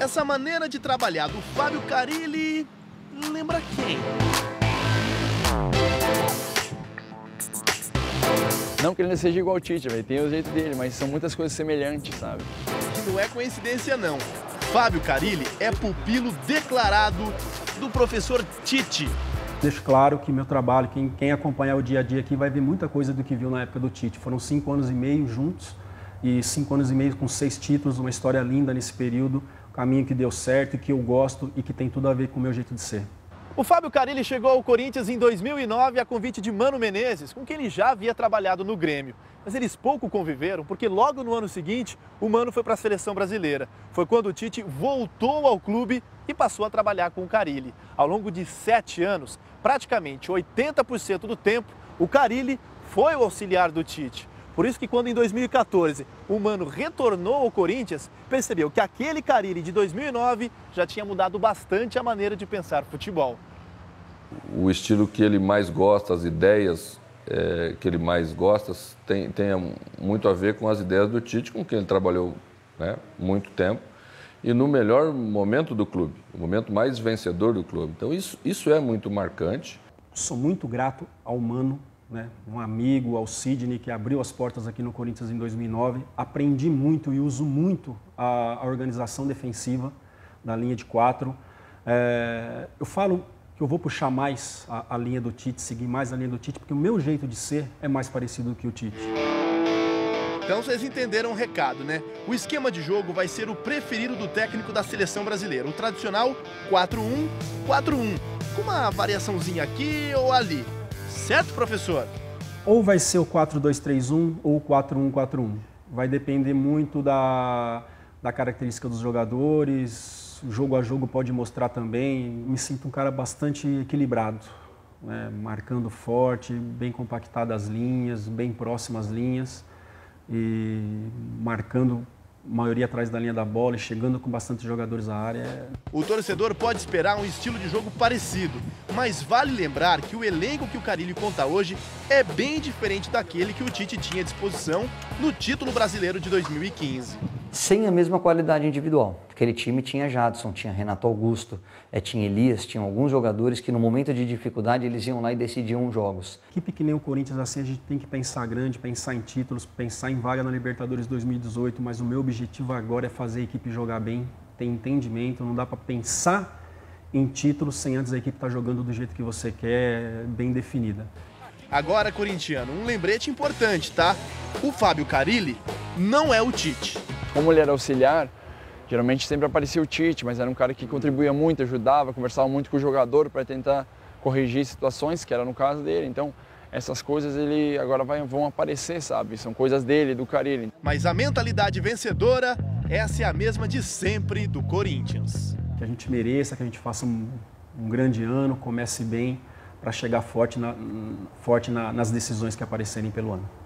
Essa maneira de trabalhar do Fábio Carille lembra quem? Não que ele seja igual ao Tite, tem o jeito dele, mas são muitas coisas semelhantes, sabe? E não é coincidência não. Fábio Carille é pupilo declarado do professor Tite. Deixo claro que meu trabalho, quem acompanhar o dia a dia aqui vai ver muita coisa do que viu na época do Tite. Foram 5 anos e meio juntos e 5 anos e meio com 6 títulos, uma história linda nesse período, um caminho que deu certo e que eu gosto e que tem tudo a ver com o meu jeito de ser. O Fábio Carille chegou ao Corinthians em 2009 a convite de Mano Menezes, com quem ele já havia trabalhado no Grêmio. Mas eles pouco conviveram, porque logo no ano seguinte, o Mano foi para a seleção brasileira. Foi quando o Tite voltou ao clube e passou a trabalhar com o Carille. Ao longo de 7 anos, praticamente 80% do tempo, o Carille foi o auxiliar do Tite. Por isso que quando em 2014 o Mano retornou ao Corinthians, percebeu que aquele Carille de 2009 já tinha mudado bastante a maneira de pensar futebol. O estilo que ele mais gosta, as ideias que ele mais gosta, tem muito a ver com as ideias do Tite, com quem ele trabalhou, né, muito tempo, e no melhor momento do clube, o momento mais vencedor do clube. Então isso é muito marcante. Sou muito grato ao Mano, né, um amigo, ao Sidney, que abriu as portas aqui no Corinthians em 2009. Aprendi muito e uso muito a organização defensiva da linha de 4. Eu falo que eu vou puxar mais a linha do Tite, seguir mais a linha do Tite, porque o meu jeito de ser é mais parecido com o que o Tite. Então vocês entenderam o recado, né? O esquema de jogo vai ser o preferido do técnico da seleção brasileira, o tradicional 4-1-4-1, com uma variaçãozinha aqui ou ali. Certo, professor? Ou vai ser o 4-2-3-1 ou o 4-1-4-1. Vai depender muito da característica dos jogadores. Jogo a jogo pode mostrar também. Me sinto um cara bastante equilibrado, né? Marcando forte, bem compactadas as linhas, bem próximas as linhas e marcando a maioria atrás da linha da bola e chegando com bastante jogadores à área. O torcedor pode esperar um estilo de jogo parecido, mas vale lembrar que o elenco que o Carille conta hoje é bem diferente daquele que o Tite tinha à disposição no título brasileiro de 2015. Sem a mesma qualidade individual. Aquele time tinha Jadson, tinha Renato Augusto, tinha Elias, tinha alguns jogadores que no momento de dificuldade eles iam lá e decidiam jogos. Equipe que nem o Corinthians, assim, a gente tem que pensar grande, pensar em títulos, pensar em vaga na Libertadores 2018, mas o meu objetivo agora é fazer a equipe jogar bem, ter entendimento, não dá para pensar em títulos sem antes a equipe estar jogando do jeito que você quer, bem definida. Agora, corintiano, um lembrete importante, tá? O Fábio Carille não é o Tite. Como ele era auxiliar, geralmente sempre aparecia o Tite, mas era um cara que contribuía muito, ajudava, conversava muito com o jogador para tentar corrigir situações, que era no caso dele. Então, essas coisas ele agora vão aparecer, sabe? São coisas dele, do Carille. Mas a mentalidade vencedora, essa é a mesma de sempre do Corinthians. Que a gente mereça, que a gente faça um grande ano, comece bem, para chegar forte nas decisões que aparecerem pelo ano.